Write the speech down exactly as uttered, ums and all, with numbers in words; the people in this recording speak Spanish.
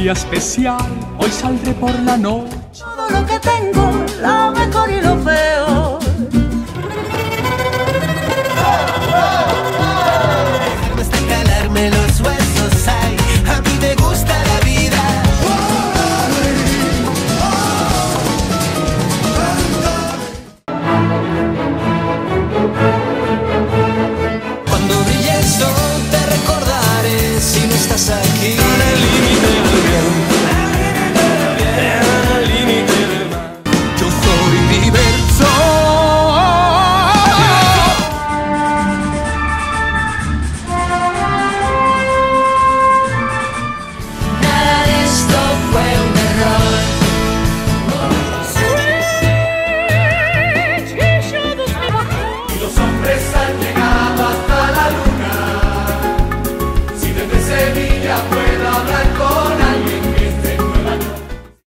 día especial, hoy saldré por la noche. Todo lo que tengo, lo mejor y lo peor.